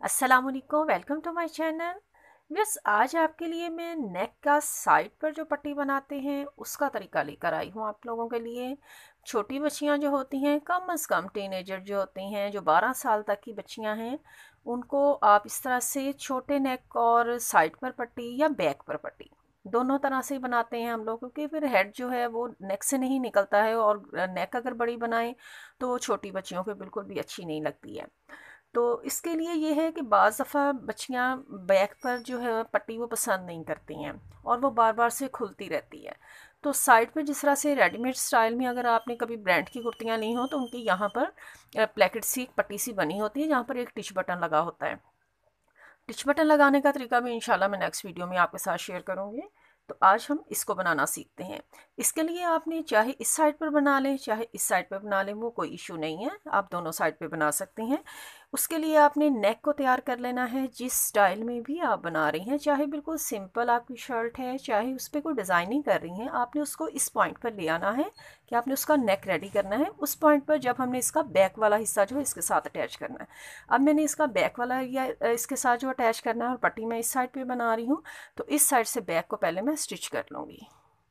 अस्सलामुअलैकुम, welcome to my channel. बस आज आपके लिए मैं नेक का साइड पर जो पट्टी बनाते हैं उसका तरीका लेकर आई हूँ आप लोगों के लिए। छोटी बच्चियाँ जो होती हैं, कम से कम टीनेजर जो होती हैं, जो 12 साल तक की बच्चियाँ हैं, उनको आप इस तरह से छोटे नेक और साइड पर पट्टी या बैक पर पट्टी दोनों तरह से बनाते हैं हम लोग, क्योंकि फिर हेड जो है वो नेक से नहीं निकलता है, और नेक अगर बड़ी बनाएं तो वो छोटी बच्चियों को बिल्कुल भी अच्छी नहीं लगती है। तो इसके लिए ये है कि बाज़ दफ़ा बच्चियाँ बैक पर जो है पट्टी वो पसंद नहीं करती हैं, और वो बार बार से खुलती रहती है। तो साइड पे जिस तरह से रेडीमेड स्टाइल में अगर आपने कभी ब्रांड की कुर्तियाँ ली हो तो उनकी यहाँ पर प्लेकेट सी एक पट्टी सी बनी होती है, जहाँ पर एक टिच बटन लगा होता है। टिच बटन लगाने का तरीका भी इंशाल्लाह मैं नेक्स्ट वीडियो में आपके साथ शेयर करूँगी। तो आज हम इसको बनाना सीखते हैं। इसके लिए आपने चाहे इस साइड पर बना लें चाहे इस साइड पर बना लें, वो कोई इशू नहीं है, आप दोनों साइड पे बना सकते हैं। उसके लिए आपने नेक को तैयार कर लेना है जिस स्टाइल में भी आप बना रही हैं, चाहे बिल्कुल सिंपल आपकी शर्ट है, चाहे उस पर कोई डिज़ाइनिंग कर रही हैं, आपने उसको इस पॉइंट पर ले आना है कि आपने उसका नेक रेडी करना है। उस पॉइंट पर जब हमने इसका बैक वाला हिस्सा जो है इसके साथ अटैच करना है। अब मैंने इसका बैक वाला या इसके साथ जो अटैच करना है, और पट्टी मैं इस साइड पे बना रही हूँ, तो इस साइड से बैक को पहले मैं स्टिच कर लूँगी।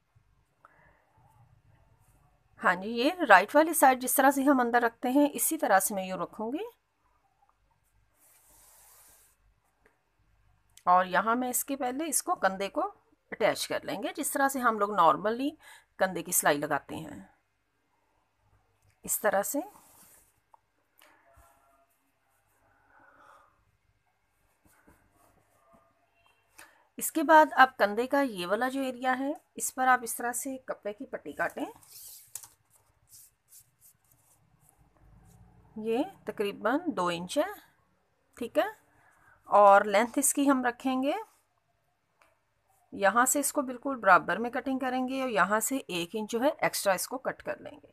हाँ जी, ये राइट वाली साइड जिस तरह से हम अंदर रखते हैं इसी तरह से मैं यूँ रखूँगी, और यहाँ मैं इसके पहले इसको कंधे को अटैच कर लेंगे जिस तरह से हम लोग नॉर्मली कंधे की सिलाई लगाते हैं, इस तरह से। इसके बाद आप कंधे का ये वाला जो एरिया है इस पर आप इस तरह से कपड़े की पट्टी काटें। ये तकरीबन 2 इंच है, ठीक है। और लेंथ इसकी हम रखेंगे, यहाँ से इसको बिल्कुल बराबर में कटिंग करेंगे, और यहाँ से 1 इंच जो है एक्स्ट्रा इसको कट कर लेंगे,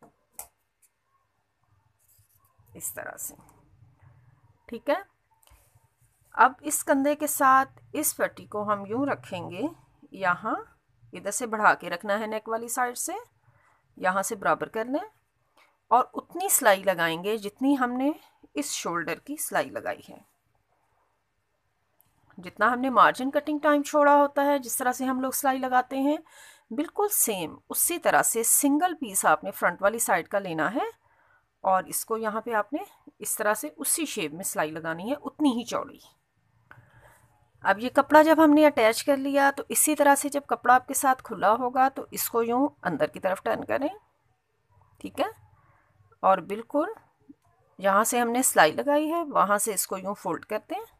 इस तरह से, ठीक है। अब इस कंधे के साथ इस पट्टी को हम यूं रखेंगे, यहाँ इधर से बढ़ा के रखना है नेक वाली साइड से, यहाँ से बराबर कर लें, और उतनी सिलाई लगाएंगे जितनी हमने इस शोल्डर की सिलाई लगाई है। जितना हमने मार्जिन कटिंग टाइम छोड़ा होता है, जिस तरह से हम लोग सिलाई लगाते हैं, बिल्कुल सेम उसी तरह से सिंगल पीस आपने फ्रंट वाली साइड का लेना है, और इसको यहाँ पे आपने इस तरह से उसी शेप में सिलाई लगानी है, उतनी ही चौड़ी। अब ये कपड़ा जब हमने अटैच कर लिया, तो इसी तरह से जब कपड़ा आपके साथ खुला होगा तो इसको यूँ अंदर की तरफ टर्न करें, ठीक है। और बिल्कुल जहाँ से हमने सिलाई लगाई है वहाँ से इसको यूँ फोल्ड करते हैं।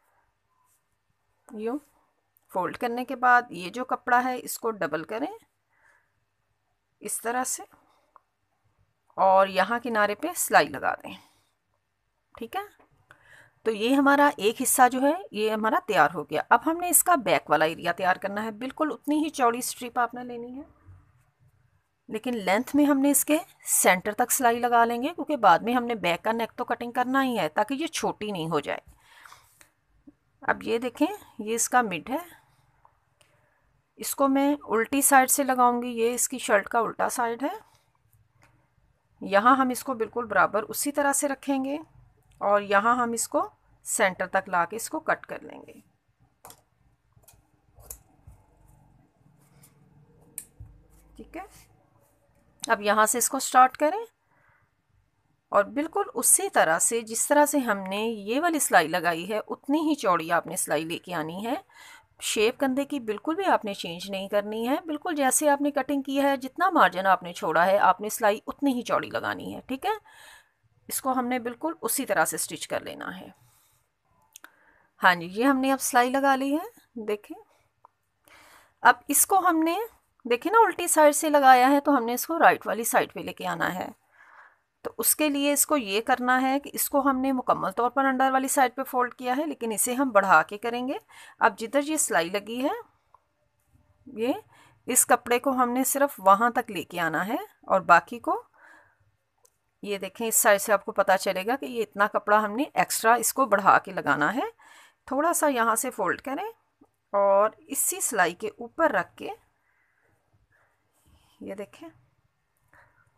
यूँ फोल्ड करने के बाद ये जो कपड़ा है इसको डबल करें इस तरह से, और यहाँ किनारे पे सिलाई लगा दें, ठीक है। तो ये हमारा एक हिस्सा जो है ये हमारा तैयार हो गया। अब हमने इसका बैक वाला एरिया तैयार करना है। बिल्कुल उतनी ही चौड़ी स्ट्रिप आपने लेनी है, लेकिन लेंथ में हमने इसके सेंटर तक सिलाई लगा लेंगे, क्योंकि बाद में हमने बैक का नेक तो कटिंग करना ही है ताकि ये छोटी नहीं हो जाए। अब ये देखें, ये इसका मिड है, इसको मैं उल्टी साइड से लगाऊंगी। ये इसकी शर्ट का उल्टा साइड है। यहाँ हम इसको बिल्कुल बराबर उसी तरह से रखेंगे, और यहाँ हम इसको सेंटर तक ला के इसको कट कर लेंगे, ठीक है। अब यहाँ से इसको स्टार्ट करें, और बिल्कुल उसी तरह से जिस तरह से हमने ये वाली सिलाई लगाई है उतनी ही चौड़ी आपने सिलाई लेके आनी है। शेप कंधे की बिल्कुल भी आपने चेंज नहीं करनी है, बिल्कुल जैसे आपने कटिंग की है, जितना मार्जिन आपने छोड़ा है आपने सिलाई उतनी ही चौड़ी लगानी है, ठीक है। इसको हमने बिल्कुल उसी तरह से स्टिच कर लेना है। हाँ जी, ये हमने अब सिलाई लगा ली है, देखें। अब इसको हमने देखें ना उल्टी साइड से लगाया है, तो हमने इसको राइट वाली साइड पे लेके आना है। तो उसके लिए इसको ये करना है कि इसको हमने मुकम्मल तौर पर अंडर वाली साइड पे फोल्ड किया है, लेकिन इसे हम बढ़ा के करेंगे। अब जिधर ये सिलाई लगी है, ये इस कपड़े को हमने सिर्फ वहाँ तक लेके आना है, और बाकी को ये देखें इस साइड से आपको पता चलेगा कि ये इतना कपड़ा हमने एक्स्ट्रा इसको बढ़ा के लगाना है। थोड़ा सा यहाँ से फोल्ड करें, और इसी सिलाई के ऊपर रख के ये देखें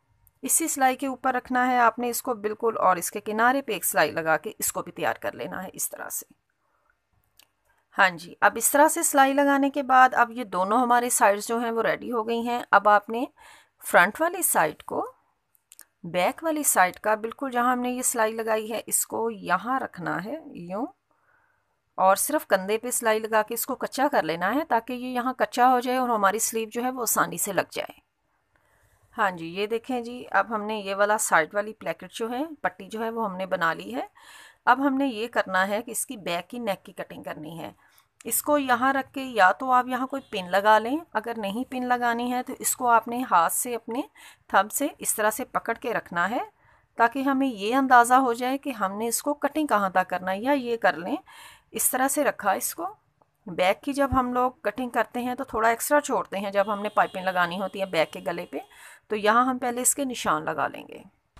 इसी सिलाई के ऊपर रखना है आपने इसको बिल्कुल, और इसके किनारे पे एक सिलाई लगा के इसको भी तैयार कर लेना है इस तरह से। हाँ जी, अब इस तरह से सिलाई लगाने के बाद अब ये दोनों हमारे साइड्स जो हैं वो रेडी हो गई हैं। अब आपने फ्रंट वाली साइड को बैक वाली साइड का बिल्कुल जहाँ हमने ये सिलाई लगाई है इसको यहाँ रखना है यूँ, और सिर्फ कंधे पे सिलाई लगा के इसको कच्चा कर लेना है ताकि ये यहाँ कच्चा हो जाए और हमारी स्लीव जो है वो आसानी से लग जाए। हाँ जी, ये देखें जी, अब हमने ये वाला साइड वाली प्लेकेट जो है पट्टी जो है वो हमने बना ली है। अब हमने ये करना है कि इसकी बैक की नेक की कटिंग करनी है। इसको यहाँ रख के या तो आप यहाँ कोई पिन लगा लें, अगर नहीं पिन लगानी है तो इसको आपने हाथ से अपने थंब से इस तरह से पकड़ के रखना है ताकि हमें ये अंदाज़ा हो जाए कि हमने इसको कटिंग कहाँ तक करना है। या ये कर लें, इस तरह से रखा इसको। बैक की जब हम लोग कटिंग करते हैं तो थोड़ा एक्स्ट्रा छोड़ते हैं जब हमने पाइपिंग लगानी होती है बैक के गले पे, तो यहाँ हम पहले इसके निशान लगा लेंगे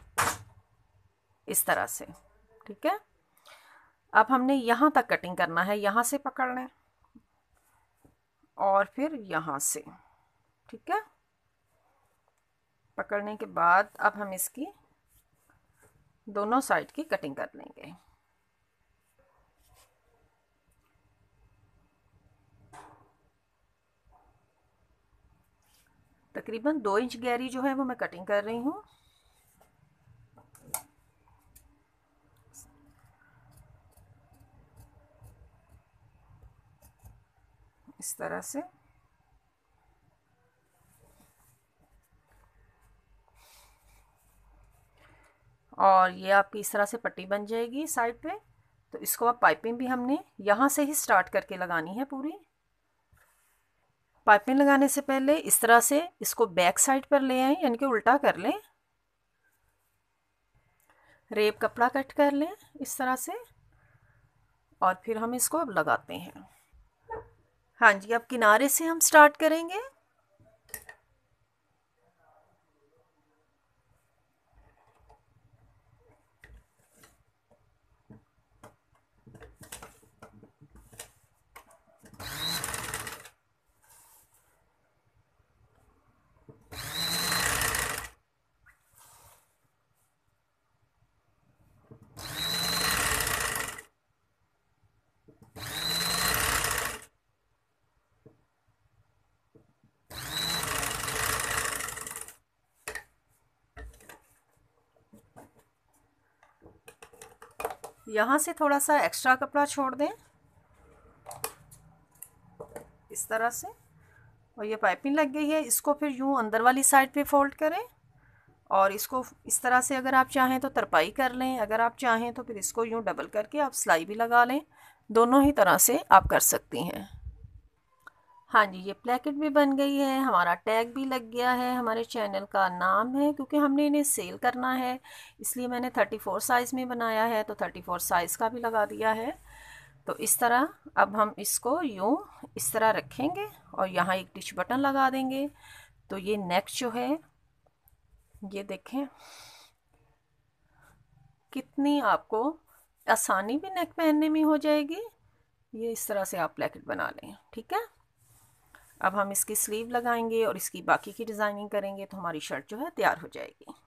इस तरह से। ठीक है, अब हमने यहाँ तक कटिंग करना है, यहाँ से पकड़ लें और फिर यहाँ से। ठीक है, पकड़ने के बाद अब हम इसकी दोनों साइड की कटिंग कर लेंगे। तकरीबन 2 इंच गहरी जो है वो मैं कटिंग कर रही हूँ। इस तरह से। और ये आपकी इस तरह से पट्टी बन जाएगी साइड पे। तो इसको अब पाइपिंग भी हमने यहाँ से ही स्टार्ट करके लगानी है पूरी। पाइपिंग लगाने से पहले इस तरह से इसको बैक साइड पर ले आएं, यानी कि उल्टा कर लें। रेप कपड़ा कट कर लें इस तरह से और फिर हम इसको अब लगाते हैं। हाँ जी, अब किनारे से हम स्टार्ट करेंगे। यहाँ से थोड़ा सा एक्स्ट्रा कपड़ा छोड़ दें इस तरह से, और ये पाइपिंग लग गई है। इसको फिर यूँ अंदर वाली साइड पे फोल्ड करें और इसको इस तरह से, अगर आप चाहें तो तरपाई कर लें, अगर आप चाहें तो फिर इसको यूँ डबल करके आप सिलाई भी लगा लें। दोनों ही तरह से आप कर सकती हैं। हाँ जी, ये प्लेकेट भी बन गई है, हमारा टैग भी लग गया है, हमारे चैनल का नाम है। क्योंकि हमने इन्हें सेल करना है इसलिए मैंने 34 साइज़ में बनाया है, तो 34 साइज़ का भी लगा दिया है। तो इस तरह अब हम इसको यूँ इस तरह रखेंगे और यहाँ एक टिच बटन लगा देंगे। तो ये नेक जो है, ये देखें कितनी आपको आसानी भी नेक पहनने में हो जाएगी। ये इस तरह से आप प्लेकेट बना लें। ठीक है, अब हम इसकी स्लीव लगाएंगे और इसकी बाकी की डिज़ाइनिंग करेंगे तो हमारी शर्ट जो है तैयार हो जाएगी।